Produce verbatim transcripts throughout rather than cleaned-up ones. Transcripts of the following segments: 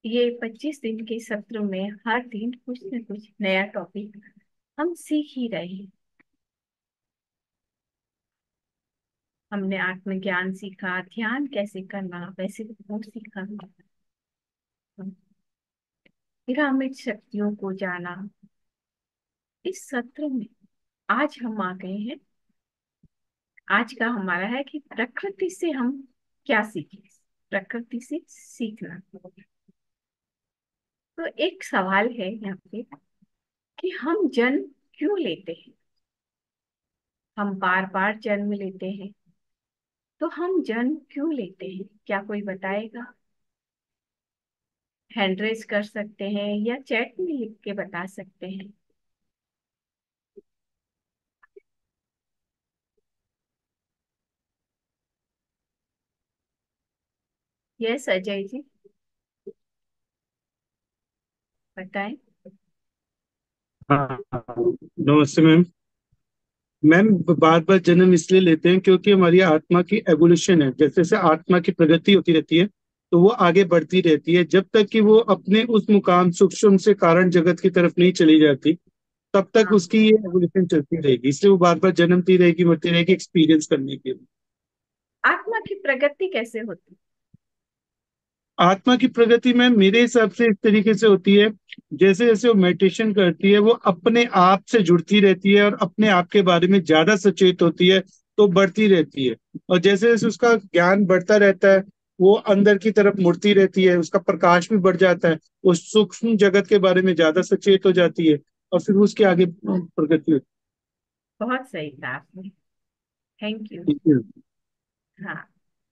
ये पच्चीस दिन के सत्र में हर दिन कुछ न कुछ नया टॉपिक हम सीख ही रहे हैं। हमने आत्मज्ञान सीखा, ध्यान कैसे करना, वैसे बहुत सीखा। पिरामिड शक्तियों को जाना। इस सत्र में आज हम आ गए हैं। आज का हमारा है कि प्रकृति से हम क्या सीखें। प्रकृति से सीखना। तो एक सवाल है यहाँ पे कि हम जन्म क्यों लेते हैं। हम बार बार जन्म लेते हैं, तो हम जन्म क्यों लेते हैं, क्या कोई बताएगा। हैंड रेस कर सकते हैं या चैट में लिख के बता सकते हैं। यस अजय जी, बताएं। हाँ। नमस्ते मैम। मैम, बार बार जन्म इसलिए लेते हैं क्योंकि हमारी आत्मा की एवोल्यूशन है। जैसे जैसे आत्मा की प्रगति होती रहती है तो वो आगे बढ़ती रहती है। जब तक कि वो अपने उस मुकाम सूक्ष्म से कारण जगत की तरफ नहीं चली जाती, तब तक हाँ, उसकी ये एवोल्यूशन चलती रहेगी। इसलिए वो बार बार जन्मती रहेगी, मरती रहेगी, एक्सपीरियंस करने के लिए। आत्मा की प्रगति कैसे होती। आत्मा की प्रगति में मेरे हिसाब से इस तरीके से होती है, जैसे जैसे वो मेडिटेशन करती है वो अपने आप से जुड़ती रहती है और अपने आप के बारे में ज्यादा सचेत होती है, तो बढ़ती रहती है। और जैसे जैसे उसका ज्ञान बढ़ता रहता है, वो अंदर की तरफ मुड़ती रहती है, उसका प्रकाश भी बढ़ जाता है, वो सूक्ष्म जगत के बारे में ज्यादा सचेत हो जाती है, और फिर उसके आगे प्रगति होती बहुत सही कहा आपने। Thank you. है। हाँ,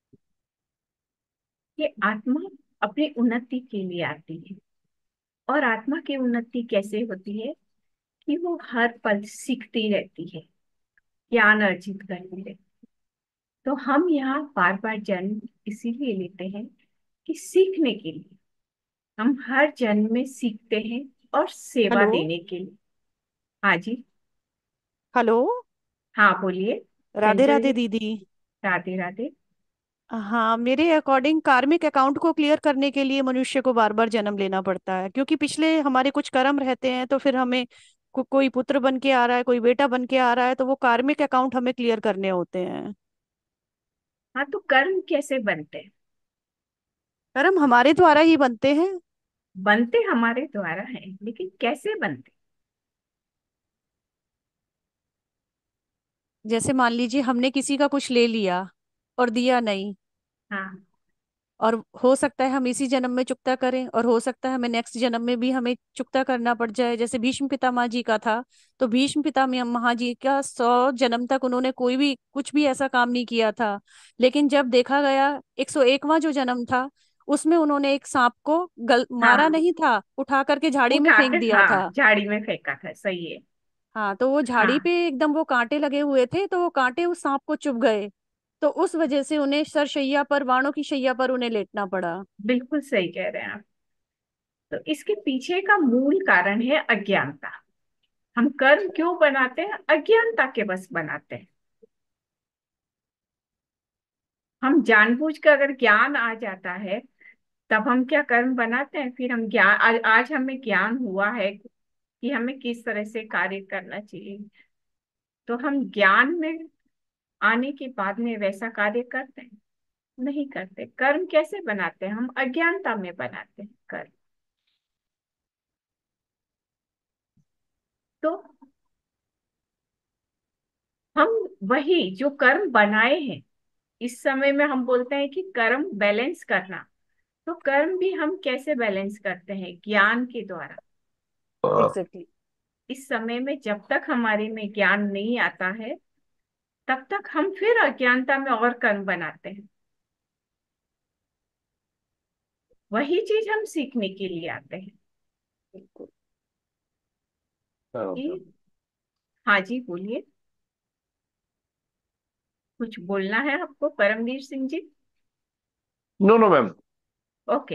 ये आत्मा अपनी उन्नति के लिए आती है। और आत्मा की उन्नति कैसे होती है कि वो हर पल सीखती रहती है, ज्ञान अर्जित करती रहती है। तो हम यहाँ बार बार जन्म इसीलिए लेते हैं कि सीखने के लिए। हम हर जन्म में सीखते हैं और सेवा हेलो। देने के लिए। हाँ जी। हेलो। हाँ बोलिए। राधे चंचल राधे जी। दीदी। राधे राधे। हाँ, मेरे अकॉर्डिंग कार्मिक अकाउंट को क्लियर करने के लिए मनुष्य को बार बार जन्म लेना पड़ता है, क्योंकि पिछले हमारे कुछ कर्म रहते हैं, तो फिर हमें को, कोई पुत्र बन के आ रहा है, कोई बेटा बन के आ रहा है, तो वो कार्मिक अकाउंट हमें क्लियर करने होते हैं। हाँ, तो कर्म कैसे बनते हैं। कर्म हमारे द्वारा ही बनते हैं। बनते हमारे द्वारा हैं, लेकिन कैसे बनते। जैसे मान लीजिए हमने किसी का कुछ ले लिया और दिया नहीं, हाँ। और हो सकता है हम इसी जन्म में चुकता करें, और हो सकता है हमें नेक्स्ट जन्म में भी हमें चुकता करना पड़ जाए। जैसे भीष्म पितामह जी का था, तो भीष्म पितामह जी का सौ जन्म तक उन्होंने कोई भी कुछ भी ऐसा काम नहीं किया था। लेकिन जब देखा गया एक सौ एकवां जो जन्म था, उसमें उन्होंने एक सांप को गल मारा हाँ, नहीं था, उठा करके झाड़ी में फेंक उठाकर दिया हाँ था। झाड़ी में फेंका था, सही है। हाँ, तो वो झाड़ी पे हाँ, एकदम वो कांटे लगे हुए थे, तो वो कांटे उस सांप को चुभ गए। तो उस वजह से उन्हें सरशैया पर, वाणों की शैया पर उन्हें लेटना पड़ा। बिल्कुल सही कह रहे हैं आप। तो इसके पीछे का मूल कारण है अज्ञानता। हम कर्म क्यों बनाते हैं, अज्ञानता के बस बनाते हैं। हम जानबूझकर, अगर ज्ञान आ जाता है तब हम क्या कर्म बनाते हैं। फिर हम ज्ञान आज, आज हमें ज्ञान हुआ है कि हमें किस तरह से कार्य करना चाहिए, तो हम ज्ञान में आने के बाद में वैसा कार्य करते हैं। नहीं करते। कर्म कैसे बनाते हैं, हम अज्ञानता में बनाते हैं कर्म। तो हम वही जो कर्म बनाए हैं, इस समय में हम बोलते हैं कि कर्म बैलेंस करना। तो कर्म भी हम कैसे बैलेंस करते हैं, ज्ञान के द्वारा। एग्जैक्टली। इस समय में जब तक हमारे में ज्ञान नहीं आता है, तब तक हम फिर अज्ञानता में और कर्म बनाते हैं। वही चीज हम सीखने के लिए आते हैं बिल्कुल। कि हाँ जी बोलिए। कुछ बोलना है आपको Paramveer Singh ji. No no ma'am. Okay.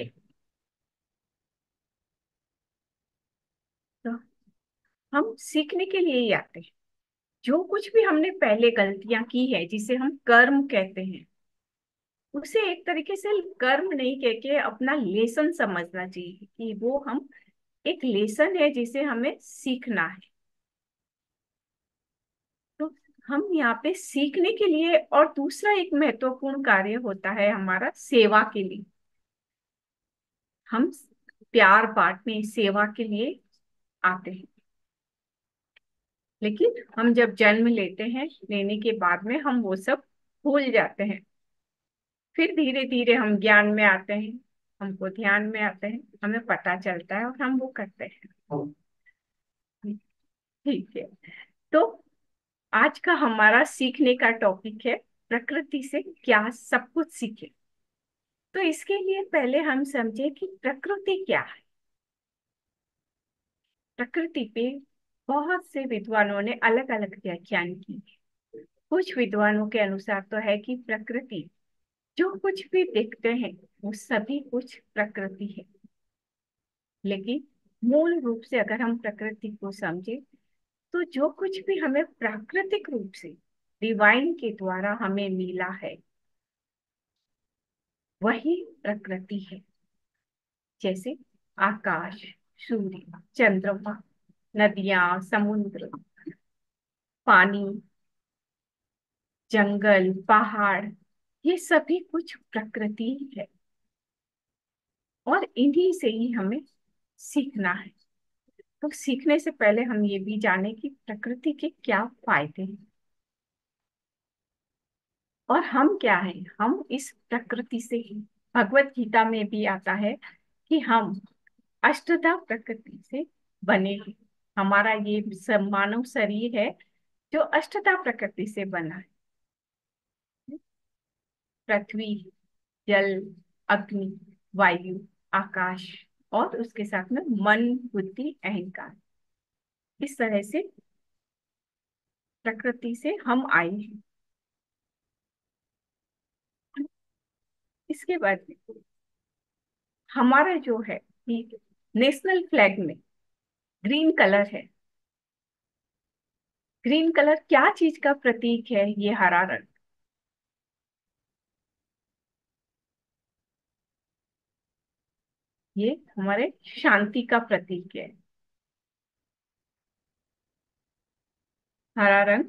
तो हम सीखने के लिए ही आते हैं। जो कुछ भी हमने पहले गलतियां की है, जिसे हम कर्म कहते हैं, उसे एक तरीके से कर्म नहीं कह के अपना लेसन समझना चाहिए कि वो हम एक लेसन है जिसे हमें सीखना है। तो हम यहाँ पे सीखने के लिए, और दूसरा एक महत्वपूर्ण कार्य होता है हमारा सेवा के लिए। हम प्यार बांटने, सेवा के लिए आते हैं। लेकिन हम जब जन्म लेते हैं, लेने के बाद में हम वो सब भूल जाते हैं। फिर धीरे धीरे हम ज्ञान में आते हैं, हमको ध्यान में आते हैं, हमें पता चलता है और हम वो करते हैं। ठीक है। तो आज का हमारा सीखने का टॉपिक है प्रकृति से क्या सब कुछ सीखे। तो इसके लिए पहले हम समझे कि प्रकृति क्या है। प्रकृति पे बहुत से विद्वानों ने अलग अलग व्याख्यान की। कुछ विद्वानों के अनुसार तो है कि प्रकृति, जो कुछ भी देखते हैं वो सभी कुछ प्रकृति है। लेकिन मूल रूप से अगर हम प्रकृति को समझे, तो जो कुछ भी हमें प्राकृतिक रूप से डिवाइन के द्वारा हमें मिला है वही प्रकृति है। जैसे आकाश, सूर्य, चंद्रमा, नदियां, समुद्र, पानी, जंगल, पहाड़, ये सभी कुछ प्रकृति है। और इन्हीं से ही हमें सीखना है। तो सीखने से पहले हम ये भी जाने कि प्रकृति के क्या फायदे हैं और हम क्या हैं। हम इस प्रकृति से ही, भगवत गीता में भी आता है कि हम अष्टधा प्रकृति से बने हैं। हमारा ये सब मानव शरीर है जो अष्टधा प्रकृति से बना है। पृथ्वी, जल, अग्नि, वायु, आकाश, और उसके साथ में मन, बुद्धि, अहंकार। इस तरह से प्रकृति से हम आए हैं। इसके बाद में हमारा जो है कि नेशनल फ्लैग में ग्रीन कलर है। ग्रीन कलर क्या चीज का प्रतीक है? ये हरा रंग, ये हमारे शांति का प्रतीक है। हरा रंग।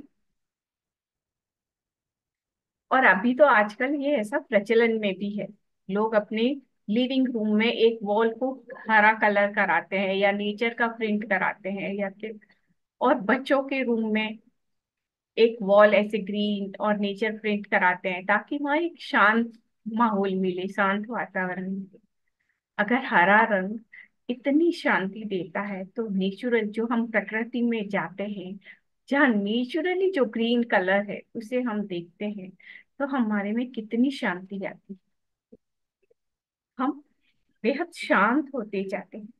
और अभी तो आजकल ये ऐसा प्रचलन में भी है, लोग अपने लिविंग रूम में एक वॉल को हरा कलर कराते हैं या नेचर का प्रिंट कराते हैं, या फिर और बच्चों के रूम में एक वॉल ऐसे ग्रीन और नेचर प्रिंट कराते हैं ताकि वहाँ एक शांत माहौल मिले, शांत वातावरण मिले। अगर हरा रंग इतनी शांति देता है तो नेचुरल जो हम प्रकृति में जाते हैं, जहाँ नेचुरली जो ग्रीन कलर है उसे हम देखते हैं, तो हमारे में कितनी शांति आती है। हम बेहद शांत होते जाते हैं।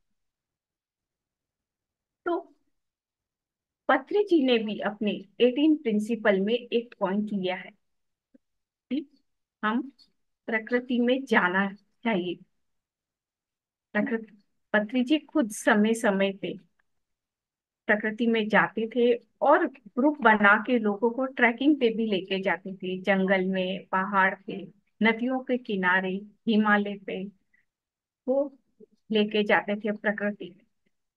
तो पत्री जी ने भी अपने एटीन प्रिंसिपल में एक पॉइंट लिया है कि हम प्रकृति में जाना चाहिए। प्रकृति, पत्री जी खुद समय समय पे प्रकृति में जाते थे और ग्रुप बना के लोगों को ट्रैकिंग पे भी लेके जाते थे, जंगल में, पहाड़ पे, नदियों के किनारे, हिमालय पे, वो लेके जाते थे प्रकृति में।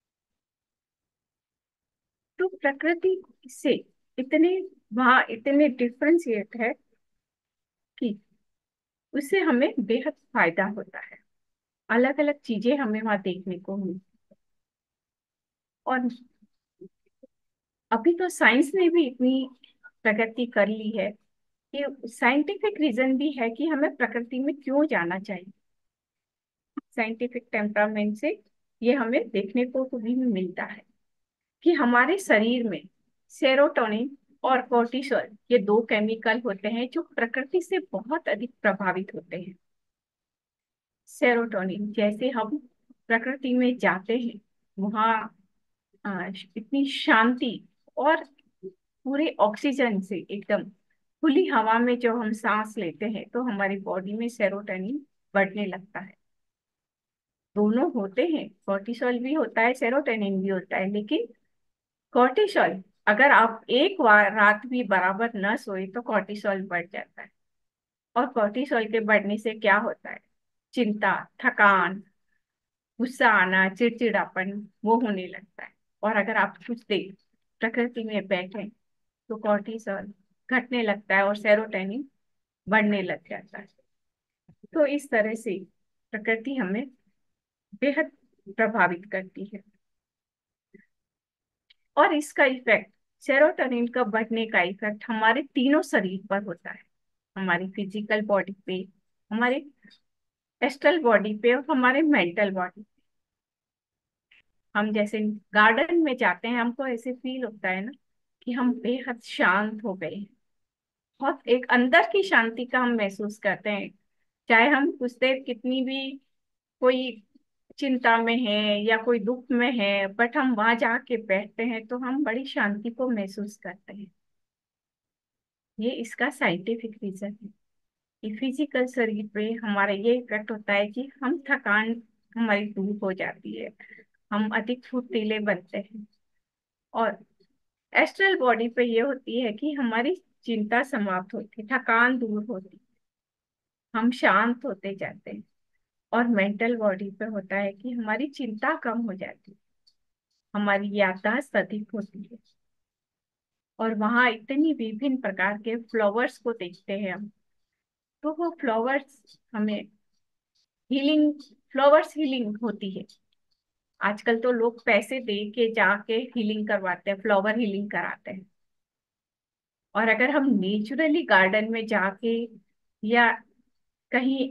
तो प्रकृति से इतने, वहाँ इतने डिफ्रेंशिएट है कि उससे हमें बेहद फायदा होता है। अलग अलग चीजें हमें वहाँ देखने को मिलती। और अभी तो साइंस ने भी इतनी प्रगति कर ली है कि साइंटिफिक रीजन भी है कि हमें प्रकृति में क्यों जाना चाहिए। साइंटिफिक टेम्परामेंट से ये हमें देखने को भी मिलता है कि हमारे शरीर में सेरोटोनिन और कोर्टिसोल, ये दो केमिकल होते हैं जो प्रकृति से बहुत अधिक प्रभावित होते हैं। सेरोटोनिन, जैसे हम प्रकृति में जाते हैं, वहाँ आ, इतनी शांति और पूरे ऑक्सीजन से एकदम खुली हवा में जब हम सांस लेते हैं तो हमारी बॉडी में सेरोटोनिन बढ़ने लगता है। दोनों होते हैं, कोर्टिसोल भी होता है, सेरोटोनिन भी होता है। लेकिन कोर्टिसोल, अगर आप एक बार रात भी बराबर न सोए तो कोर्टिसोल बढ़ जाता है। और कोर्टिसोल के बढ़ने से क्या होता है? चिंता, थकान, गुस्सा आना, चिड़चिड़ापन, वो होने लगता है। और अगर आप कुछ देर प्रकृति में बैठे तो कोर्टिसोल घटने लगता है और सेरोटोनिन बढ़ने लग जाता है। तो इस तरह से प्रकृति हमें बेहद प्रभावित करती है। और इसका इफेक्ट, सेरोटोनिन का बढ़ने का इफेक्ट हमारे तीनों शरीर पर होता है। हमारी फिजिकल बॉडी पे, हमारे एस्ट्रल बॉडी पे और हमारे मेंटल बॉडी। हम जैसे गार्डन में जाते हैं, हमको ऐसे फील होता है ना कि हम बेहद शांत हो गए हैं। बहुत एक अंदर की शांति का हम महसूस करते हैं। चाहे हम कुछ देर कितनी भी कोई चिंता में है या कोई दुख में है, बट हम वहां जाके बैठते हैं तो हम बड़ी शांति को महसूस करते हैं। ये इसका साइंटिफिक रीजन है कि फिजिकल शरीर पे हमारा ये इफेक्ट होता है कि हम थकान हमारी दूर हो जाती है, हम अधिक फुर्तीले बनते हैं। और एस्ट्रल बॉडी पे ये होती है कि हमारी चिंता समाप्त होती है, थकान दूर होती है, हम शांत होते जाते हैं। और मेंटल बॉडी पे होता है कि हमारी चिंता कम हो जाती है, हमारी याददाश्त अधिक होती है। और वहां इतनी विभिन्न प्रकार के फ्लावर्स को देखते हैं हम, तो वो फ्लावर्स हमें हीलिंग, फ्लावर्स हीलिंग होती है। आजकल तो लोग पैसे दे के जाके हीलिंग करवाते हैं, फ्लावर हीलिंग कराते हैं। और अगर हम नेचुरली गार्डन में जाके या कहीं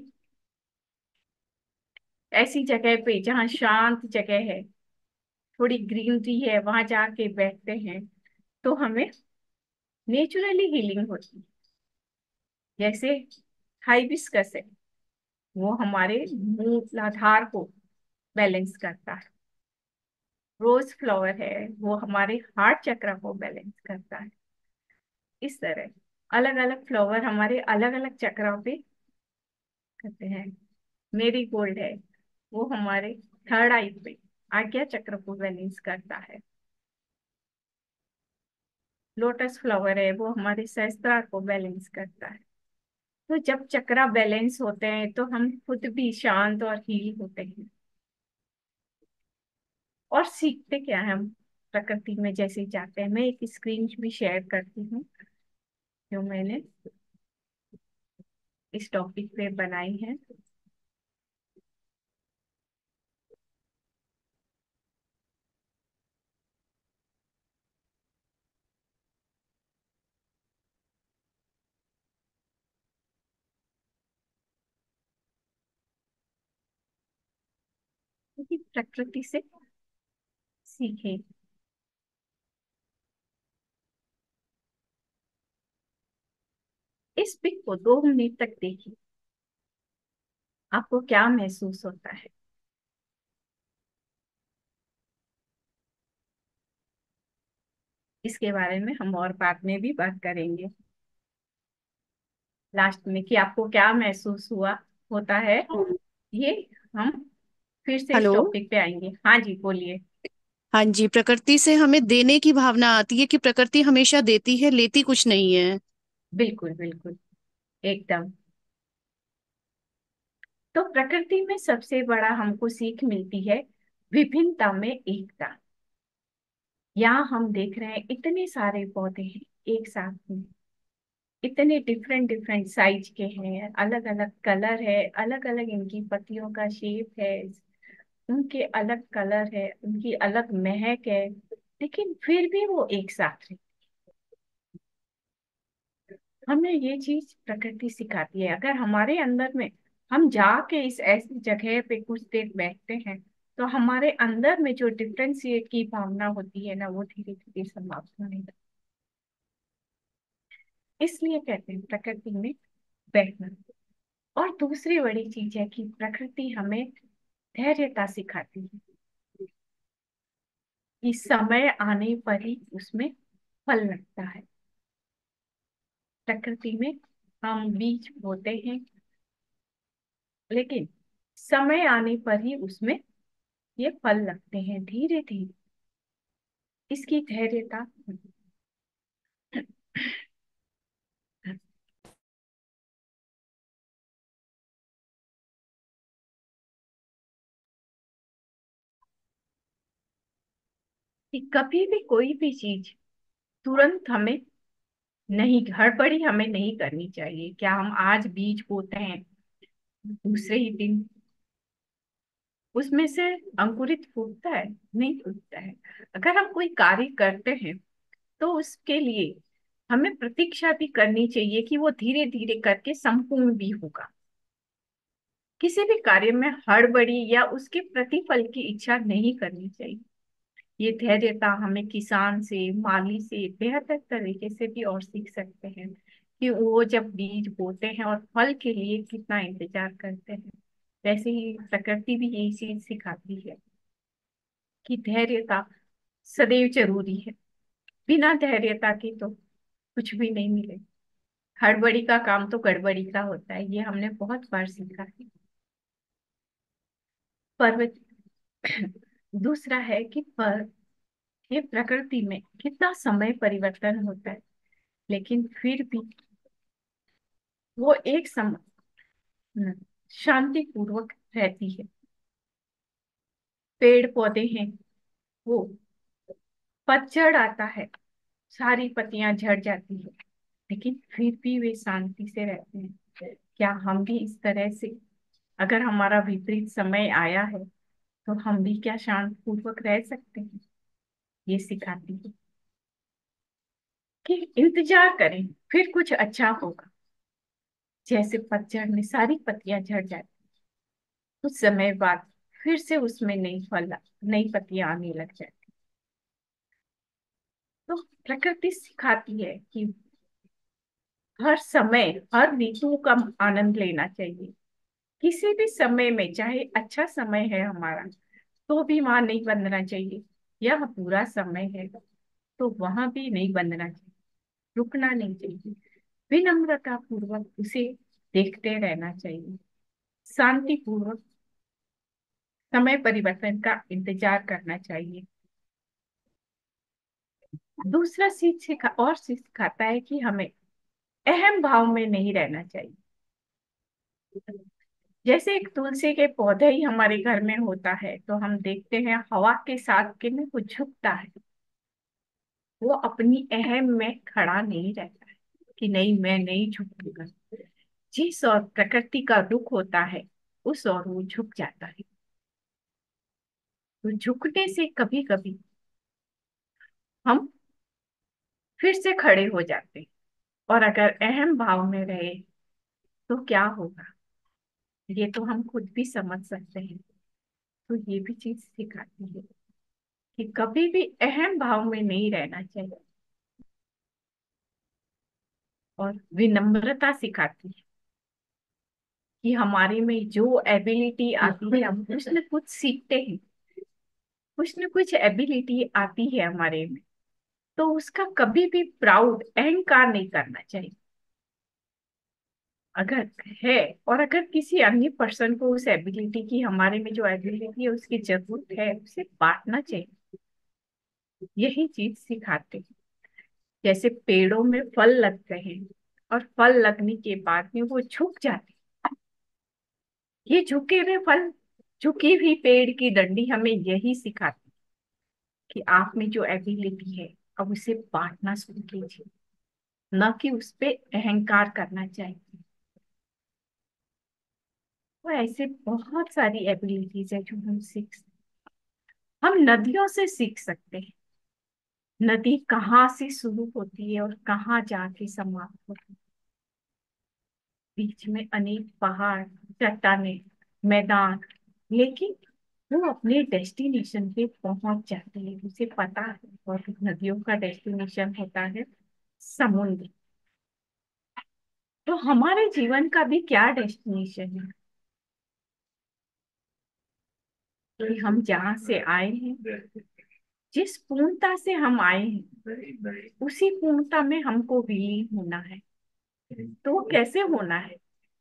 ऐसी जगह पे जहाँ शांत जगह है, थोड़ी ग्रीनरी है, वहां जाके बैठते हैं तो हमें नेचुरली हीलिंग होती है। जैसे हाइबिस्कस है, वो हमारे मूलाधार को बैलेंस करता है। रोज फ्लावर है, वो हमारे हार्ट चक्र को बैलेंस करता है। इस तरह अलग अलग फ्लावर हमारे अलग अलग चक्रों पे करते हैं। मेरी गोल्ड है, वो हमारे थर्ड आई पे आज्ञा चक्र को बैलेंस करता है। लोटस फ्लावर है, वो हमारे सहस्त्रार को बैलेंस करता है। तो जब चक्रा बैलेंस होते हैं तो हम खुद भी शांत और हील होते हैं। और सीखते क्या है हम प्रकृति में जैसे जाते हैं। मैं एक स्क्रीन भी शेयर करती हूँ जो मैंने इस टॉपिक पे बनाई है। क्योंकि प्रकृति से सीखे। इस पिक को दो मिनट तक देखिए, आपको क्या महसूस होता है। इसके बारे में हम और बाद में भी बात करेंगे लास्ट में कि आपको क्या महसूस हुआ होता है। ये हम फिर से इस हेलो। टॉपिक पे आएंगे। हाँ जी, बोलिए। हाँ जी, प्रकृति से हमें देने की भावना आती है कि प्रकृति हमेशा देती है, लेती कुछ नहीं है। बिल्कुल बिल्कुल, एकदम। तो प्रकृति में सबसे बड़ा हमको सीख मिलती है विभिन्नता में एकता। यहाँ हम देख रहे हैं इतने सारे पौधे हैं एक साथ में, इतने डिफरेंट डिफरेंट साइज के हैं, अलग अलग कलर है, अलग अलग इनकी पत्तियों का शेप है, उनके अलग कलर है, उनकी अलग महक है, लेकिन फिर भी वो एक साथ है। हमें ये चीज प्रकृति सिखाती है। अगर हमारे अंदर में हम जाके इस ऐसी जगह पे कुछ देर बैठते हैं तो हमारे अंदर में जो डिफरेंशिएट की भावना होती है ना, वो धीरे धीरे समाप्त होने लगती है। इसलिए कहते हैं प्रकृति में बैठना। और दूसरी बड़ी चीज है कि प्रकृति हमें धैर्यता सिखाती है कि समय आने पर ही उसमें फल लगता है। प्रकृति में हम बीज बोते हैं, लेकिन समय आने पर ही उसमें ये फल लगते हैं धीरे धीरे। इसकी धैर्यता कि कभी भी कोई भी चीज तुरंत हमें नहीं, हड़बड़ी हमें नहीं करनी चाहिए। क्या हम आज बीज बोते हैं, दूसरे ही दिन उसमें से अंकुरित फूटता है? नहीं फूटता है। अगर हम कोई कार्य करते हैं तो उसके लिए हमें प्रतीक्षा भी करनी चाहिए कि वो धीरे धीरे करके संपूर्ण भी होगा। किसी भी कार्य में हड़बड़ी या उसके प्रतिफल की इच्छा नहीं करनी चाहिए। ये धैर्यता हमें किसान से, माली से बेहतर तरीके से भी और सीख सकते हैं कि वो जब बीज बोते हैं और फल के लिए कितना इंतजार करते हैं। वैसे ही प्रकृति भी यही चीज सिखाती है कि धैर्यता सदैव जरूरी है। बिना धैर्यता के तो कुछ भी नहीं मिले। हड़बड़ी का काम तो गड़बड़ी का होता है, ये हमने बहुत बार सीखा है। पर्वत दूसरा है कि पर ये प्रकृति में कितना समय परिवर्तन होता है, लेकिन फिर भी वो एक समय शांति पूर्वक रहती है। पेड़ पौधे हैं, वो पतझड़ आता है, सारी पत्तियां झड़ जाती है, लेकिन फिर भी वे शांति से रहते हैं। क्या हम भी इस तरह से, अगर हमारा विपरीत समय आया है तो हम भी क्या शांत पूर्वक रह सकते हैं? ये सिखाती है कि इंतजार करें, फिर कुछ अच्छा होगा। जैसे पतझड़ में सारी पत्तियां झड़ जाती, कुछ समय बाद फिर से उसमें नई फल, नई पत्तियां आने लग जाती। तो प्रकृति सिखाती है कि हर समय, हर ऋतु का आनंद लेना चाहिए। किसी भी समय में, चाहे अच्छा समय है हमारा, तो भी वहां नहीं बंधना चाहिए। यह बुरा समय है तो वहां भी नहीं बंधना चाहिए, रुकना नहीं चाहिए। विनम्रता पूर्वक उसे देखते रहना चाहिए। शांति पूर्वक समय परिवर्तन का इंतजार करना चाहिए। दूसरा सीख सिखा और सीख सिखाता है कि हमें अहम भाव में नहीं रहना चाहिए। जैसे एक तुलसी के पौधे ही हमारे घर में होता है तो हम देखते हैं हवा के साथ के में वो झुकता है, वो अपनी अहम में खड़ा नहीं रहता है कि नहीं मैं नहीं झुकूंगा। जिस और प्रकृति का रुख होता है उस और वो झुक जाता है। तो झुकने से कभी कभी हम फिर से खड़े हो जाते हैं, और अगर अहम भाव में रहे तो क्या होगा, ये तो हम खुद भी समझ सकते हैं। तो ये भी चीज सिखाती है कि कभी भी अहम भाव में नहीं रहना चाहिए। और विनम्रता सिखाती है कि हमारे में जो एबिलिटी आती है हम कुछ न कुछ सीखते हैं, कुछ न कुछ एबिलिटी आती है हमारे में, तो उसका कभी भी प्राउड, अहंकार नहीं करना चाहिए। अगर है, और अगर किसी अन्य पर्सन को उस एबिलिटी की, हमारे में जो एबिलिटी है उसकी जरूरत है, उसे बांटना चाहिए। यही चीज सिखाते हैं। जैसे पेड़ों में फल लगते हैं और फल लगने के बाद में वो झुक जाते हैं, ये झुके हुए फल, झुकी हुई पेड़ की डंडी हमें यही सिखाती है कि आप में जो एबिलिटी है अब उसे बांटना शुरू कीजिए, न कि उस पे अहंकार करना चाहिए। तो ऐसे बहुत सारी एबिलिटीज है जो हम सीख सकते हैं। हम नदियों से सीख सकते हैं, नदी कहाँ से शुरू होती है और कहाँ जाके समाप्त होती है। बीच में अनेक पहाड़, चट्टाने, मैदान, लेकिन वो अपने डेस्टिनेशन पे पहुंच जाते हैं, उसे पता है। और नदियों का डेस्टिनेशन होता है समुद्र। तो हमारे जीवन का भी क्या डेस्टिनेशन है? कि हम जहाँ से आए हैं, जिस पूर्णता से हम आए हैं उसी पूर्णता में हमको विलीन होना है। तो वो कैसे होना है,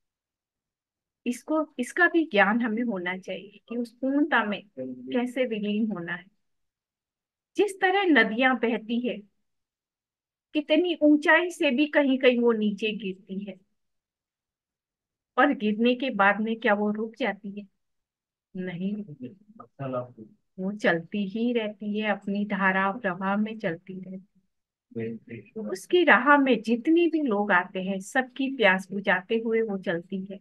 इसको, इसका भी ज्ञान हमें होना चाहिए कि उस पूर्णता में कैसे विलीन होना है। जिस तरह नदियां बहती है, कितनी ऊंचाई से भी कहीं कहीं वो नीचे गिरती है, और गिरने के बाद में क्या वो रुक जाती है? नहीं, वो चलती ही रहती है, अपनी धारा प्रवाह में चलती रहती है। उसकी राह में जितने भी लोग आते हैं सबकी प्यास बुझाते हुए वो चलती है।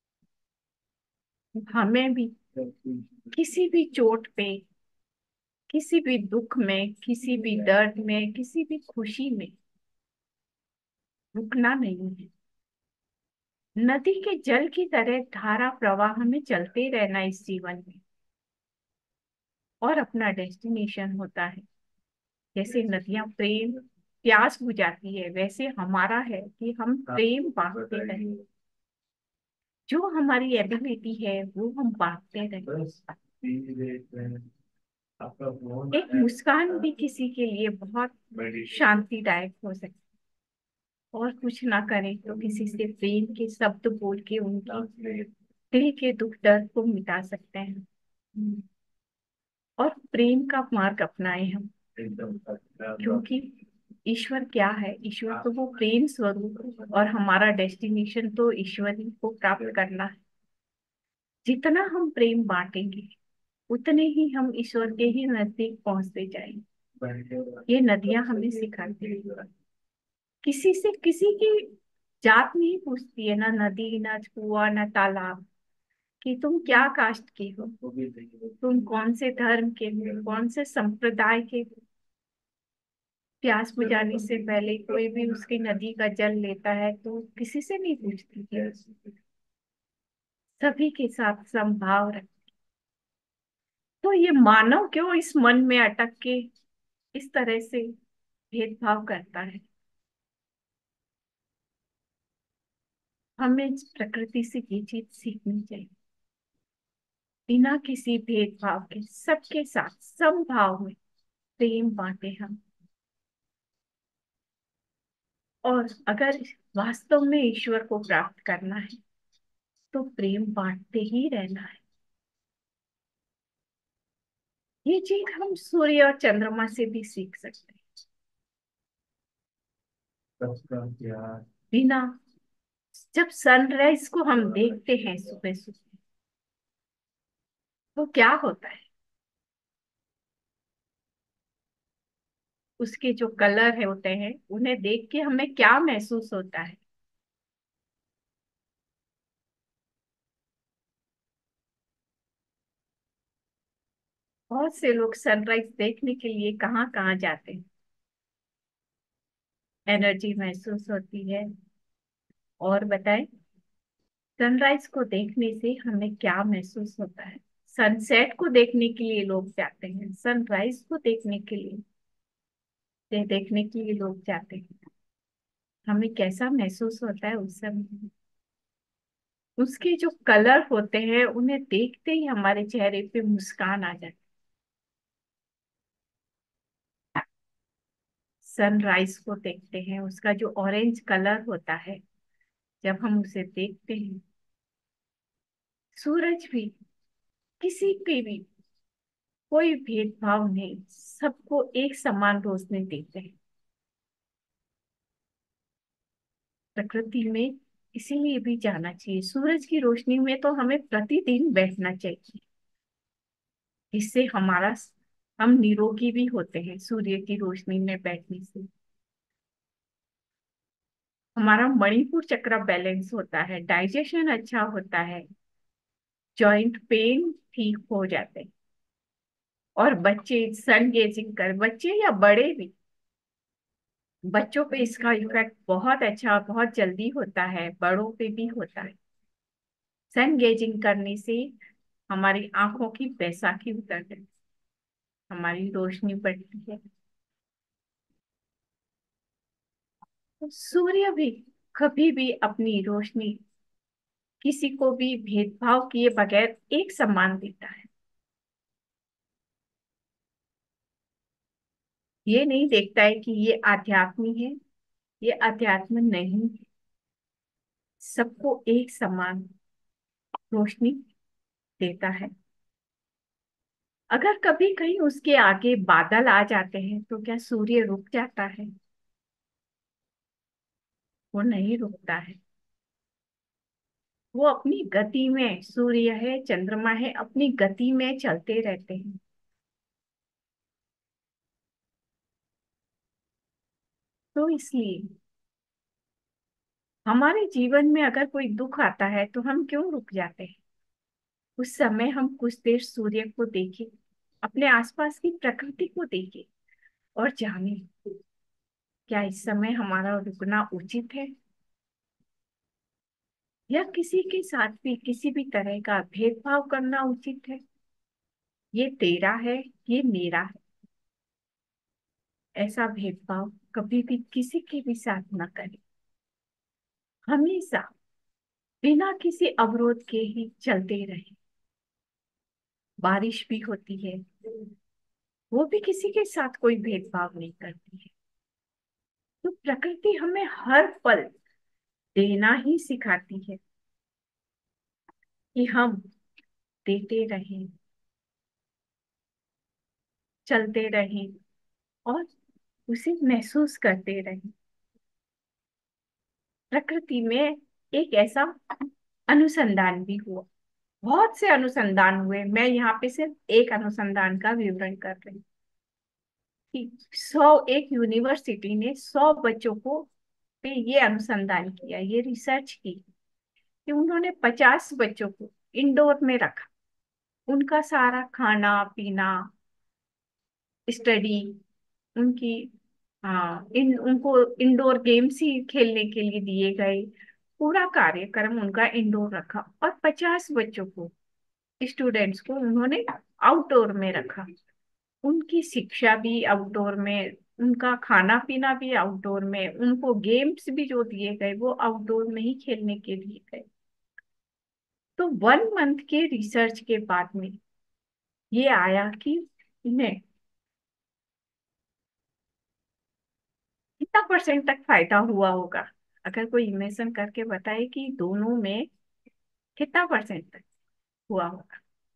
हमें भी किसी भी चोट पे, किसी भी दुख में, किसी भी दर्द में, किसी भी खुशी में रुकना नहीं है। नदी के जल की तरह धारा प्रवाह में चलते रहना इस जीवन में, और अपना डेस्टिनेशन होता है। जैसे नदियां प्रेम प्यास बुझाती है, वैसे हमारा है कि हम प्रेम बांटते रहें। जो हमारी एबिलिटी है वो हम बांटते रहें। एक मुस्कान भी किसी के लिए बहुत शांतिदायक हो सकती है। और कुछ ना करें तो किसी से प्रेम के शब्द बोल के उनके दिल के दुख दर्द को मिटा सकते हैं। और प्रेम का मार्ग अपनाए हम, क्योंकि ईश्वर क्या है, ईश्वर तो वो प्रेम स्वरूप है, और हमारा डेस्टिनेशन तो ईश्वर ही को प्राप्त करना है। जितना हम प्रेम बांटेंगे उतने ही हम ईश्वर के ही नजदीक पहुंचते जाएंगे। ये नदियां हमें सिखाती है। किसी से किसी की जात नहीं पूछती है, ना नदी, ना कुआं, ना तालाब, कि तुम क्या कास्ट के हो, तुम कौन से धर्म के हो, कौन से संप्रदाय के हो। प्यास बुझाने से पहले कोई भी उसकी नदी का जल लेता है तो किसी से नहीं पूछती है, सभी के साथ समभाव रख। तो ये मानव क्यों इस मन में अटक के इस तरह से भेदभाव करता है? हमें इस प्रकृति से ये चीज सीखनी चाहिए, बिना किसी भेदभाव के सबके साथ समभाव में प्रेम बांटे हम। और अगर वास्तव में ईश्वर को प्राप्त करना है तो प्रेम बांटते ही रहना है। ये चीज हम सूर्य और चंद्रमा से भी सीख सकते हैं। बिना, जब सनराइज को हम देखते हैं सुबह सुबह, तो क्या होता है? उसके जो कलर है होते हैं उन्हें देख के हमें क्या महसूस होता है? बहुत से लोग सनराइज देखने के लिए कहाँ कहाँ जाते हैं, एनर्जी महसूस होती है। और बताएं, सनराइज को देखने से हमें क्या महसूस होता है? सनसेट को देखने के लिए लोग जाते हैं, सनराइज को देखने के लिए दे, देखने के लिए लोग जाते हैं। हमें कैसा महसूस होता है उस समय? उसके जो कलर होते हैं उन्हें देखते ही हमारे चेहरे पे मुस्कान आ जाती है। सनराइज को देखते हैं, उसका जो ऑरेंज कलर होता है, जब हम उसे देखते हैं। सूरज भी, किसी पे भी कोई भेदभाव नहीं, सबको एक समान रोशनी देते हैं प्रकृति में। इसीलिए भी जाना चाहिए सूरज की रोशनी में, तो हमें प्रतिदिन बैठना चाहिए। इससे हमारा, हम निरोगी भी होते हैं सूर्य की रोशनी में बैठने से। हमारा मणिपुर चक्र बैलेंस होता है, डाइजेशन अच्छा होता है, जॉइंट पेन ठीक हो जाते हैं। और बच्चे सन गेजिंग कर, बच्चे या बड़े भी, बच्चों पे इसका इफेक्ट बहुत अच्छा, बहुत जल्दी होता है, बड़ों पे भी होता है। सन गेजिंग करने से हमारी आंखों की बैसाखी उतरती है, हमारी रोशनी बढ़ती है। तो सूर्य भी कभी भी अपनी रोशनी किसी को भी भेदभाव किए बगैर एक समान देता है। ये नहीं देखता है कि ये आध्यात्मी है, ये अध्यात्म नहीं है। सबको एक समान रोशनी देता है। अगर कभी कहीं उसके आगे बादल आ जाते हैं तो क्या सूर्य रुक जाता है? वो नहीं रुकता है। वो अपनी गति में, सूर्य है, चंद्रमा है, अपनी गति में चलते रहते हैं। तो इसलिए हमारे जीवन में अगर कोई दुख आता है तो हम क्यों रुक जाते हैं? उस समय हम कुछ देर सूर्य को देखें, अपने आसपास की प्रकृति को देखें और जाने क्या इस समय हमारा रुकना उचित है, या किसी के साथ भी किसी भी तरह का भेदभाव करना उचित है। ये तेरा है, ये मेरा है, ऐसा भेदभाव कभी भी किसी के भी साथ ना करें। हमेशा बिना किसी अवरोध के ही चलते रहे। बारिश भी होती है, वो भी किसी के साथ कोई भेदभाव नहीं करती है। तो प्रकृति हमें हर पल देना ही सिखाती है कि हम देते रहें, चलते रहें और उसे महसूस करते रहें। प्रकृति में एक ऐसा अनुसंधान भी हुआ, बहुत से अनुसंधान हुए, मैं यहाँ पे सिर्फ एक अनुसंधान का विवरण कर रही हूँ कि सौ एक यूनिवर्सिटी ने सौ बच्चों को पे ये अनुसंधान किया, ये रिसर्च की कि उन्होंने पचास बच्चों को इंडोर में रखा। उनका सारा खाना पीना, स्टडी, उनकी हाँ इन उनको इंडोर गेम्स ही खेलने के लिए दिए गए। पूरा कार्यक्रम उनका इंडोर रखा और पचास बच्चों को, स्टूडेंट्स को उन्होंने आउटडोर में रखा। उनकी शिक्षा भी आउटडोर में, उनका खाना पीना भी आउटडोर में, उनको गेम्स भी जो दिए गए वो आउटडोर में ही खेलने के लिए गए। तो वन मंथ के रिसर्च के बाद में ये आया कि इन्हें कितना परसेंट तक फायदा हुआ होगा। अगर कोई इमेजिन करके बताए कि दोनों में कितना परसेंट तक हुआ होगा।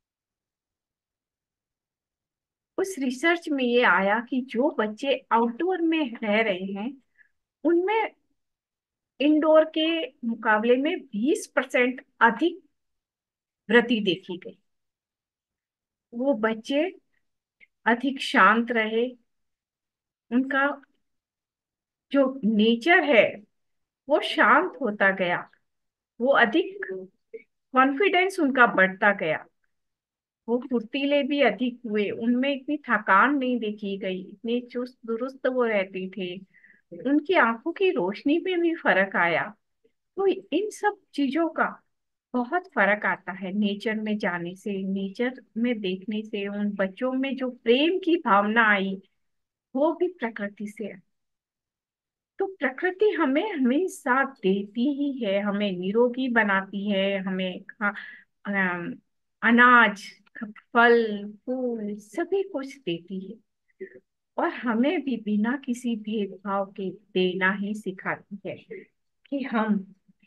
उस रिसर्च में ये आया कि जो बच्चे आउटडोर में रह रहे हैं उनमें इंडोर के मुकाबले में बीस परसेंट अधिक वृद्धि देखी गई। वो बच्चे अधिक शांत रहे, उनका जो नेचर है वो शांत होता गया, वो अधिक कॉन्फिडेंस उनका बढ़ता गया, वो फुर्तीले भी अधिक हुए, उनमें इतनी थकान नहीं देखी गई, इतने चुस्त दुरुस्त वो रहते थे। उनकी आंखों की रोशनी में भी फर्क आया। तो इन सब चीजों का बहुत फर्क आता है नेचर में जाने से, नेचर में देखने से। उन बच्चों में जो प्रेम की भावना आई वो भी प्रकृति से आई। तो प्रकृति हमें हमें साथ देती ही है, हमें निरोगी बनाती है, हमें खा- अम, अनाज, फल, फूल सभी कुछ देती है और हमें भी बिना किसी भेदभाव के देना ही सिखाती है कि हम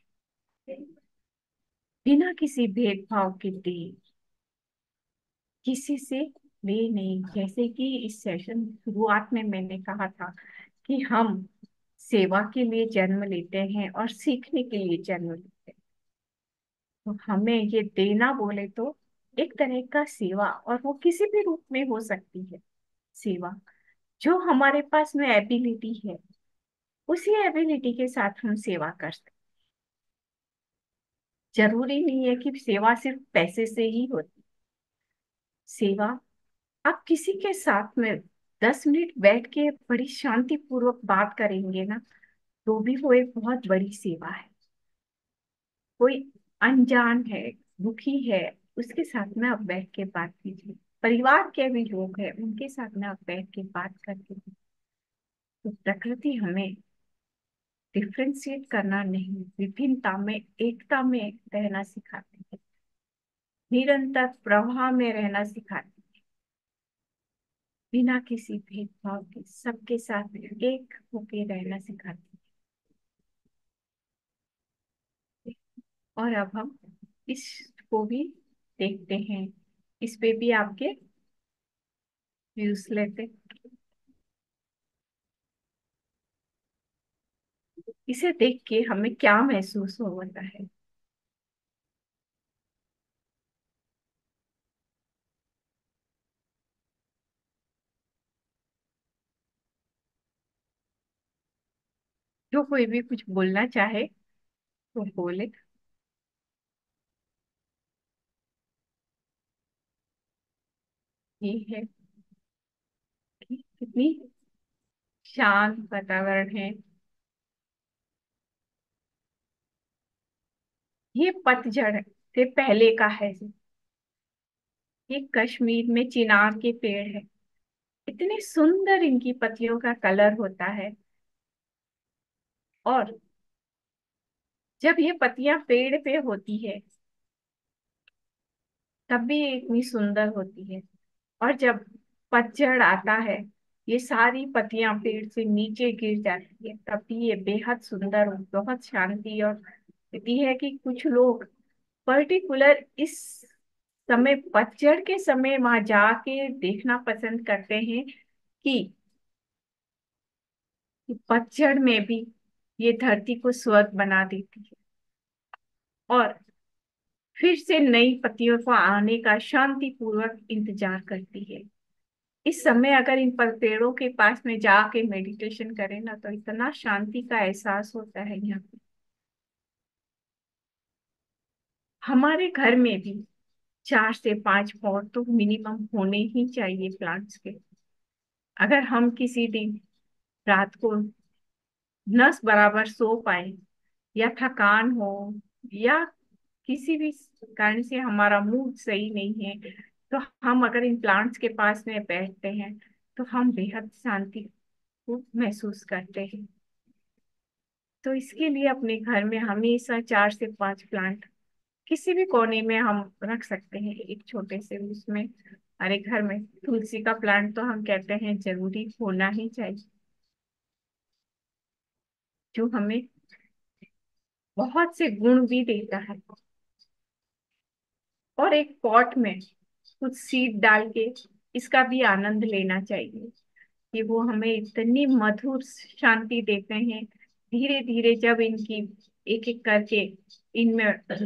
बिना किसी भेदभाव के दें, किसी से ले नहीं। जैसे कि इस सेशन शुरुआत में मैंने कहा था कि हम सेवा के लिए जन्म लेते हैं और सीखने के लिए जन्म लेते हैं। तो हमें ये देना बोले तो एक तरह का सेवा, और वो किसी भी रूप में हो सकती है। सेवा जो हमारे पास में एबिलिटी है, उसी एबिलिटी के साथ हम सेवा कर सकते। जरूरी नहीं है कि सेवा सिर्फ पैसे से ही होती। सेवा आप किसी के साथ में दस मिनट बैठ के बड़ी शांति पूर्वक बात करेंगे ना, तो भी वो एक बहुत बड़ी सेवा है। कोई अनजान है, दुखी है, उसके साथ में आप बैठ के बात कीजिए। परिवार के भी लोग हैं उनके साथ में आप बैठ के बात करके। तो प्रकृति हमें डिफ्रेंशिएट करना नहीं, विभिन्नता में एकता में रहना सिखाती है, निरंतर प्रवाह में रहना सिखाती है, बिना किसी भेदभाव के सबके साथ एक होके रहना सिखाती है। और अब हम इसको भी देखते हैं, इस पे भी आपके व्यूज लेते हैं। इसे देख के हमें क्या महसूस होता है? जो कोई भी कुछ बोलना चाहे तो बोले। ये है कि कितनी शांत वातावरण है। ये पतझड़ से पहले का है। ये कश्मीर में चिनार के पेड़ है। इतने सुंदर इनकी पत्तियों का कलर होता है। और जब ये पत्तियां पेड़ पे होती है तब भी ये इतनी सुंदर होती है। और जब पतझड़ आता है, ये सारी पत्तियां पेड़ से नीचे गिर जाती है, तब भी ये बेहद सुंदर और बहुत शांति और देती है कि कुछ लोग पर्टिकुलर इस समय, पतझड़ के समय वहां जाके देखना पसंद करते हैं कि कि पतझड़ में भी ये धरती को स्वर्ग बना देती है और फिर से नई पत्तियों को आने का शांति पूर्वक इंतजार करती है। इस समय अगर इन पर पेड़ों के पास में जाके मेडिटेशन करें ना, तो इतना शांति का एहसास होता है यहाँ पे। हमारे घर में भी चार से पांच पॉट तो मिनिमम होने ही चाहिए प्लांट्स के। अगर हम किसी दिन रात को नस बराबर सो पाए, या थकान हो, या किसी भी कारण से हमारा मूड सही नहीं है, तो हम अगर इन प्लांट्स के पास में बैठते हैं तो हम बेहद शांति को महसूस करते हैं। तो इसके लिए अपने घर में हमेशा चार से पांच प्लांट किसी भी कोने में हम रख सकते हैं, एक छोटे से उसमें। हमारे घर में तुलसी का प्लांट तो हम कहते हैं जरूरी होना ही चाहिए, जो हमें बहुत से गुण भी देता है। और एक पॉट में कुछ सीड डाल के इसका भी आनंद लेना चाहिए कि वो हमें इतनी मधुर शांति देते हैं। धीरे धीरे जब इनकी एक एक करके इनमें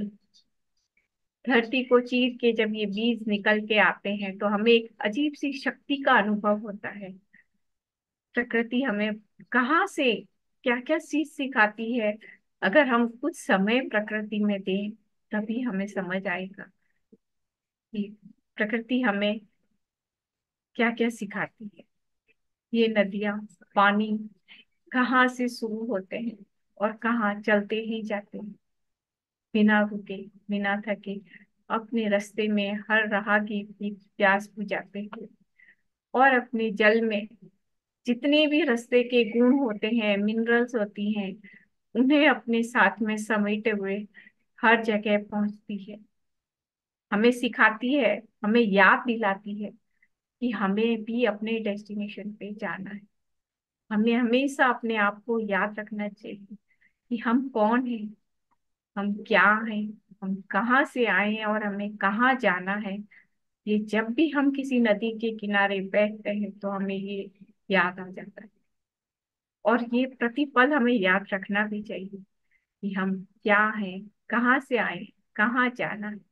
धरती को चीर के जब ये बीज निकल के आते हैं, तो हमें एक अजीब सी शक्ति का अनुभव होता है। प्रकृति हमें कहाँ से क्या क्या चीज सिखाती है, अगर हम कुछ समय प्रकृति में दें तभी हमें समझ आएगा कि प्रकृति हमें क्या क्या सिखाती है। ये नदियां, पानी कहाँ से शुरू होते हैं और कहाँ चलते ही जाते हैं, बिना रुके, बिना थके, अपने रास्ते में हर राहगीर की प्यास बुझाते हैं। और अपने जल में जितने भी रास्ते के गुण होते हैं, मिनरल्स होती हैं, उन्हें अपने साथ में समेटे हुए हर जगह पहुंचती है। हमें सिखाती है, हमें याद दिलाती है कि हमें भी अपने डेस्टिनेशन पे जाना है। हमें हमेशा अपने आप को याद रखना चाहिए कि हम कौन हैं, हम क्या हैं, हम कहाँ से आए हैं और हमें कहाँ जाना है। ये जब भी हम किसी नदी के किनारे बैठते हैं तो हमें ये याद आ जाता है। और ये प्रतिपल हमें याद रखना भी चाहिए कि हम क्या हैं, कहाँ से आए, कहाँ जाना है।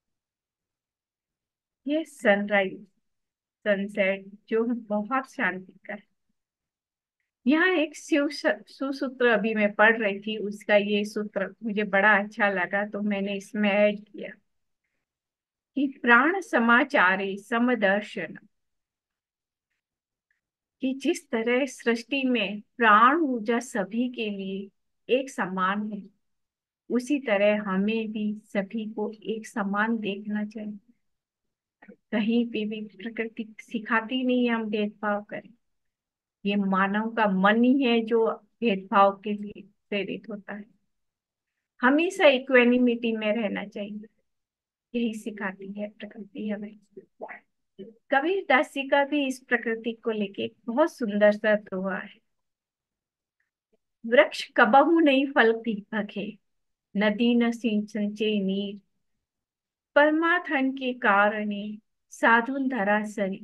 ये सनराइज, सनसेट जो बहुत शांति का है। यहाँ एक शिव सुसूत्र अभी मैं पढ़ रही थी, उसका ये सूत्र मुझे बड़ा अच्छा लगा तो मैंने इसमें ऐड किया कि प्राण समाचारे समदर्शन, कि जिस तरह सृष्टि में प्राण ऊर्जा सभी के लिए एक समान है, उसी तरह हमें भी सभी को एक समान देखना चाहिए। कहीं पे भी प्रकृति सिखाती नहीं है हम भेदभाव करें। ये मानव का मन ही है जो भेदभाव के लिए प्रेरित होता है। हमेशा इक्वेनिमिटी में रहना चाहिए, यही सिखाती है प्रकृति हमें। कबीर दास जी का भी इस प्रकृति को लेके एक बहुत सुंदर सा दोहा है। वृक्ष कबहू नहीं फल भखे, नदी न सिंचे नीर, परमाधन के कारणे साधुन धरा सरी।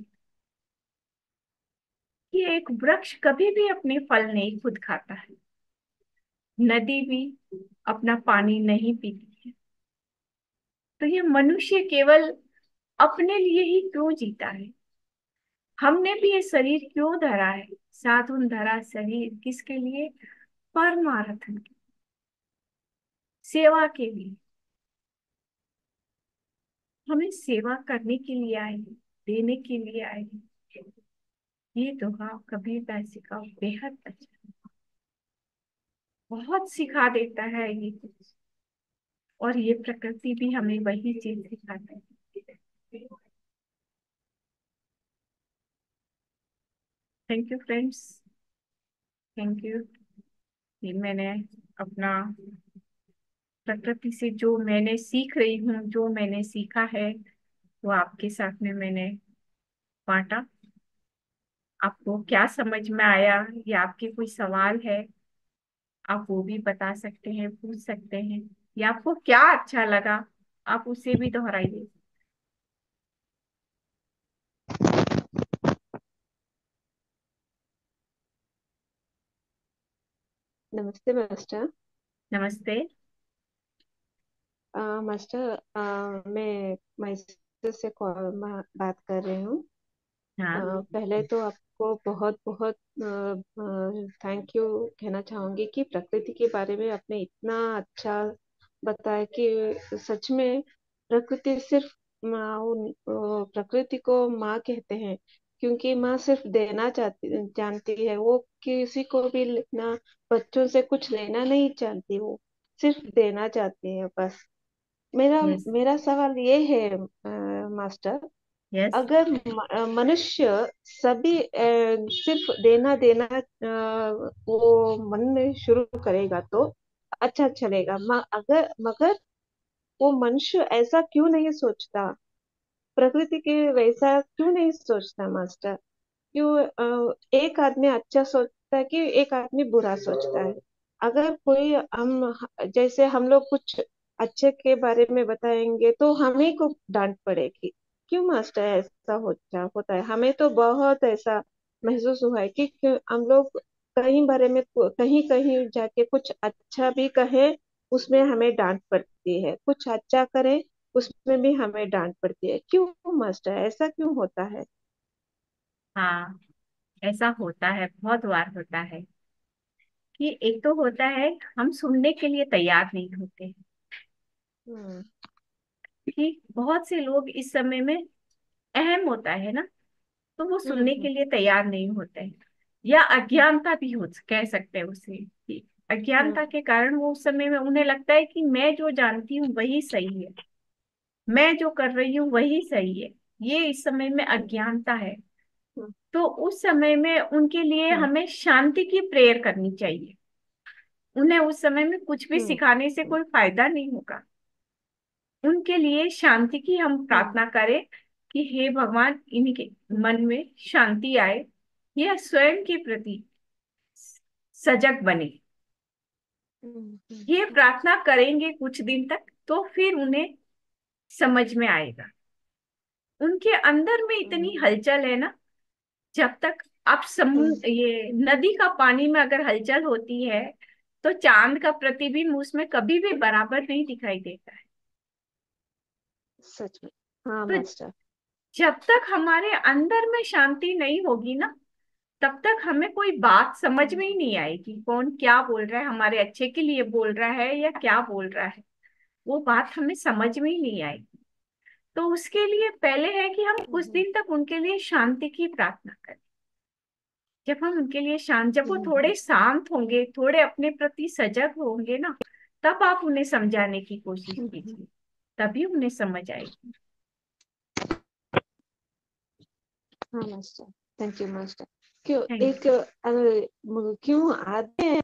ये एक वृक्ष कभी भी अपने फल नहीं खुद खाता है, नदी भी अपना पानी नहीं पीती है। तो ये मनुष्य केवल अपने लिए ही क्यों जीता है? हमने भी ये शरीर क्यों धरा है? साधुन धरा शरीर किसके लिए? परमार्थ की सेवा के लिए। हमें सेवा करने के लिए आए हैं, देने के लिए आए हैं। ये दोहा कबीर दास जी का बेहद अच्छा, बहुत सिखा देता है ये चीज। और ये प्रकृति भी हमें वही चीज सिखाता है। Thank you friends, thank you. ये मैंने अपना प्रकृति से जो मैंने सीख रही हूँ, जो मैंने सीखा है, वो आपके साथ में मैंने बांटा। आपको क्या समझ में आया, या आपके कोई सवाल है, आप वो भी बता सकते हैं, पूछ सकते हैं। या आपको क्या अच्छा लगा, आप उसे भी दोहराइए। नमस्ते मास्टर। नमस्ते। अ, मास्टर, अ, मैं मैसूर से कॉल मा- बात कर रही हूँ। अ, हाँ। पहले तो आपको बहुत बहुत थैंक यू कहना चाहूंगी कि प्रकृति के बारे में आपने इतना अच्छा बताया कि सच में प्रकृति सिर्फ माँ, उन- अ, प्रकृति को माँ कहते हैं, क्योंकि माँ सिर्फ देना चाहती जानती है। वो किसी को भी लेना, बच्चों से कुछ लेना नहीं चाहती, वो सिर्फ देना चाहती है बस। मेरा यस। मेरा सवाल ये है, अ, मास्टर, यस। अगर म- अ, मनुष्य सभी अ, सिर्फ देना देना अ, वो मन में शुरू करेगा तो अच्छा चलेगा। म, अगर मगर वो मनुष्य ऐसा क्यों नहीं सोचता, प्रकृति के वैसा क्यों नहीं सोचता मास्टर? क्यों अ, एक आदमी अच्छा सोचता है कि एक आदमी बुरा सोचता है? अगर कोई हम, जैसे हम लोग कुछ अच्छे के बारे में बताएंगे तो हमें को डांट पड़ेगी। क्यों मास्टर ऐसा होता होता है? हमें तो बहुत ऐसा महसूस हुआ है कि क्यों हम लोग कहीं बारे में कहीं कहीं जाके कुछ अच्छा भी कहें, उसमें हमें डांट पड़ती है, कुछ अच्छा करें उसमें भी हमें डांट पड़ती है। क्यों मास्टर ऐसा क्यों होता है? हाँ, ऐसा होता है, बहुत बार होता है कि एक तो होता है, हम सुनने के लिए तैयार नहीं होते। हम्म। कि बहुत से लोग इस समय में, अहम होता है ना, तो वो सुनने के हम्म। लिए तैयार नहीं होते हैं। या अज्ञानता भी हो, कह सकते हैं उसे कि हम्म। अज्ञानता के कारण वो उस समय में उन्हें लगता है कि मैं जो जानती हूँ वही सही है, मैं जो कर रही हूँ वही सही है। ये इस समय में अज्ञानता है। हम्म। तो उस समय में उनके लिए हम्म। हमें शांति की प्रेयर करनी चाहिए। उन्हें उस समय में कुछ भी हम्म। सिखाने से कोई फायदा नहीं होगा। उनके लिए शांति की हम हम्म। प्रार्थना करें कि हे भगवान, इनके मन में शांति आए, यह स्वयं के प्रति सजग बने। हम्म। हम्म। ये प्रार्थना करेंगे कुछ दिन तक, तो फिर उन्हें समझ में आएगा। उनके अंदर में इतनी हम्म। हलचल है ना, जब तक आप हम्म। समुद्र, ये नदी का पानी में अगर हलचल होती है, तो चांद का प्रतिबिंब उसमें कभी भी बराबर नहीं दिखाई देता है। सच में। हाँ तो मास्टर। जब तक हमारे अंदर में शांति नहीं होगी ना, तब तक हमें कोई बात समझ हम्म। में ही नहीं आएगी, कौन क्या बोल रहा है, हमारे अच्छे के लिए बोल रहा है या क्या बोल रहा है। वो बात हमें समझ में ही नहीं आएगी। तो उसके लिए पहले है कि हम कुछ हम्म। दिन तक उनके लिए शांति की प्रार्थना करें। जब हम उनके लिए शांत, जब वो हम्म। थोड़े शांत होंगे, थोड़े अपने प्रति सजग होंगे ना, तब आप उन्हें समझाने की कोशिश हम्म। कीजिए, तभी उन्हें समझ आएगी। हाँ मास्टर। Thank you master. क्यों थैंक एक अ, म- क्यों आते?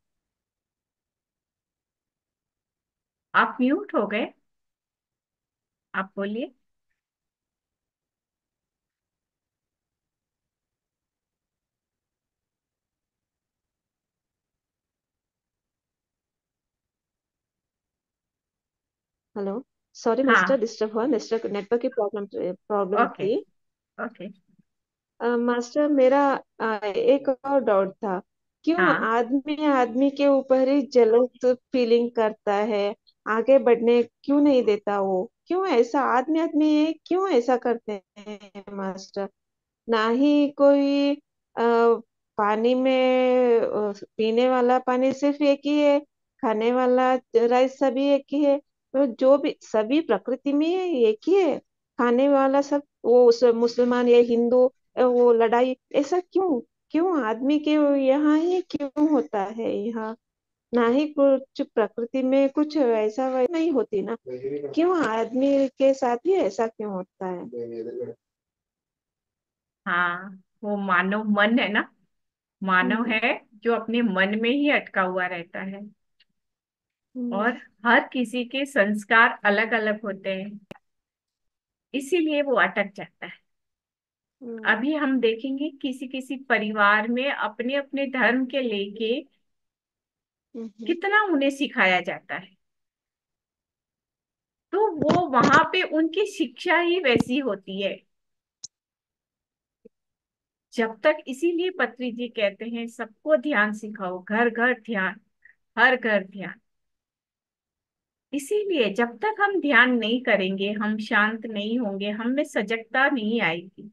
आप म्यूट हो गए, आप बोलिए। हेलो। सॉरी मास्टर, हाँ। डिस्टर्ब हुआ, मास्टर नेटवर्क की प्रॉब्लम प्रॉब्लम ओके। थी। ओके। अ, मास्टर मेरा अ, एक और डाउट था। क्यों हाँ। आदमी आदमी के ऊपर ही जलस फीलिंग करता है, आगे बढ़ने क्यों नहीं देता? वो क्यों ऐसा, आदमी आदमी क्यों ऐसा करते हैं मास्टर? ना ही कोई पानी में अ, पीने वाला पानी सिर्फ एक ही है, खाने वाला राइस सभी एक ही है, तो जो भी सभी प्रकृति में एक ही है। खाने वाला सब वो उस मुसलमान या हिंदू अ, वो लड़ाई ऐसा क्यों? क्यों आदमी के यहाँ ही क्यों होता है यहाँ? ना ही कुछ प्रकृति में कुछ ऐसा वै- नहीं होती ना, क्यों आदमी के साथ ही ऐसा क्यों होता है? हाँ, वो मानव मन है ना, मानव हम्म। है जो अपने मन में ही अटका हुआ रहता है। हम्म। और हर किसी के संस्कार अलग अलग होते हैं, इसीलिए वो अटक जाता है। हम्म। अभी हम देखेंगे किसी किसी परिवार में अपने अपने धर्म के लेके हम्म। कितना उन्हें सिखाया जाता है, तो वो वहां पे उनकी शिक्षा ही वैसी होती है। जब तक, इसीलिए पत्री जी कहते हैं सबको ध्यान सिखाओ, घर घर ध्यान, हर घर ध्यान। इसीलिए जब तक हम ध्यान नहीं करेंगे, हम शांत नहीं होंगे, हम में सजगता नहीं आएगी।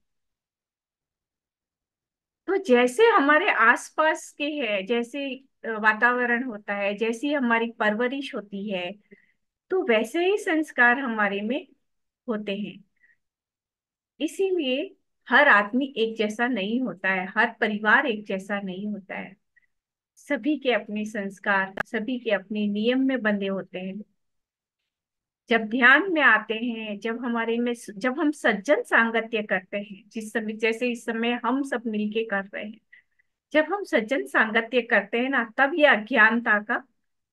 तो जैसे हमारे आसपास के है, जैसे अ, वातावरण होता है, जैसी हमारी परवरिश होती है, तो वैसे ही संस्कार हमारे में होते हैं। इसीलिए हर आदमी एक जैसा नहीं होता है, हर परिवार एक जैसा नहीं होता है। सभी के अपने संस्कार, सभी के अपने नियम में बंधे होते हैं। जब ध्यान में आते हैं, जब हमारे में, जब हम सज्जन सांगत्य करते हैं, जिस समय, जैसे इस समय हम सब मिलके कर रहे हैं, जब हम सज्जन सांगत्य करते हैं ना, तब ये अज्ञानता का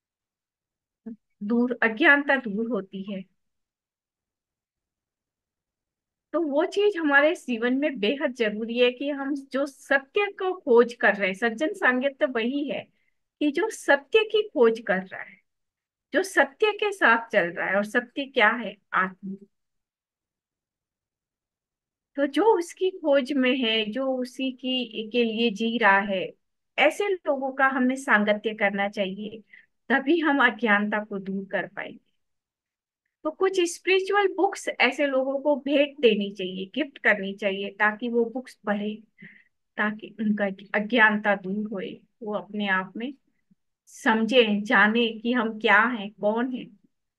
दूर, अज्ञानता दूर होती है। तो वो चीज हमारे जीवन में बेहद जरूरी है कि हम जो सत्य को खोज कर रहे हैं, सज्जन सांगत्य वही है कि जो सत्य की खोज कर रहा है, जो सत्य के साथ चल रहा है। और सत्य क्या है? आत्मा। तो जो उसकी खोज में है, जो उसी की के लिए जी रहा है, ऐसे लोगों का हमें सांगत्य करना चाहिए। तभी हम अज्ञानता को दूर कर पाएंगे। तो कुछ स्पिरिचुअल बुक्स ऐसे लोगों को भेंट देनी चाहिए, गिफ्ट करनी चाहिए, ताकि वो बुक्स पढ़े, ताकि उनका अज्ञानता दूर होए, वो अपने आप में समझे, जाने कि हम क्या हैं, कौन हैं।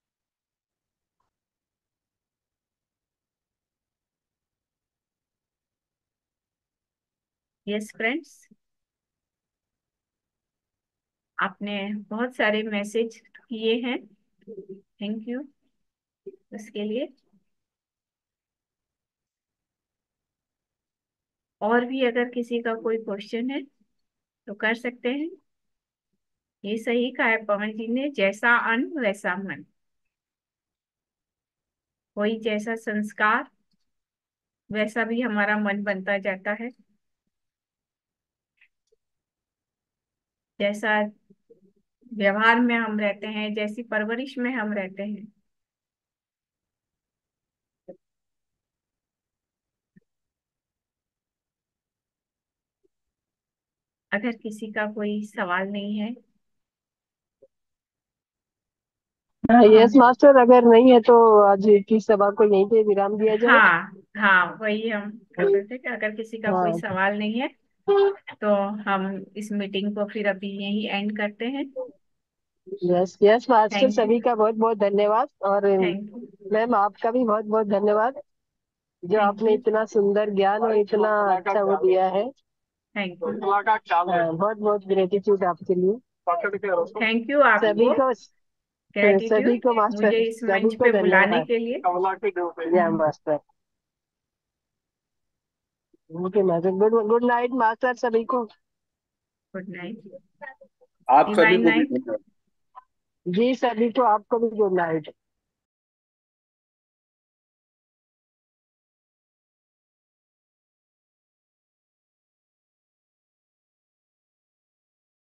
यस फ्रेंड्स, आपने बहुत सारे मैसेज किए हैं, थैंक यू उसके लिए। और भी अगर किसी का कोई क्वेश्चन है तो कर सकते हैं। ये सही कहा है पवन जी ने, जैसा अन्न वैसा मन, वही जैसा संस्कार वैसा भी हमारा मन बनता जाता है। जैसा व्यवहार में हम रहते हैं, जैसी परवरिश में हम रहते हैं। अगर किसी का कोई सवाल नहीं है तो यस हम, मास्टर, अगर नहीं है तो आज की सभा को यहीं पे विराम दिया जाए। हाँ हाँ, वही हम कर रहे थे कि अगर किसी का कोई हाँ। सवाल नहीं है तो हम इस मीटिंग को फिर अभी यहीं एंड करते हैं। Yes yes master, thank you. सभी का बहुत बहुत धन्यवाद। और थैंक यू। मैम आपका भी बहुत बहुत धन्यवाद, जो थैंक आपने यू। इतना सुंदर ज्ञान और इतना अच्छा वो दिया है। Thank you. हाँ, बहुत बहुत ग्रेटिट्यूड आपके लिए। थैंक यू सभी आपको, को, सभी ग्रेटिट्यूड को मास्टर, मुझे इस सभी मंच को पे बुलाने धन्यवाद। के लिए। या हम्म, master, okay master, good good night master सभी को। Good night. आप सभी डिवाइन को भी नाइट। धन्यवाद। जी सभी को, आपको भी गुड नाइट।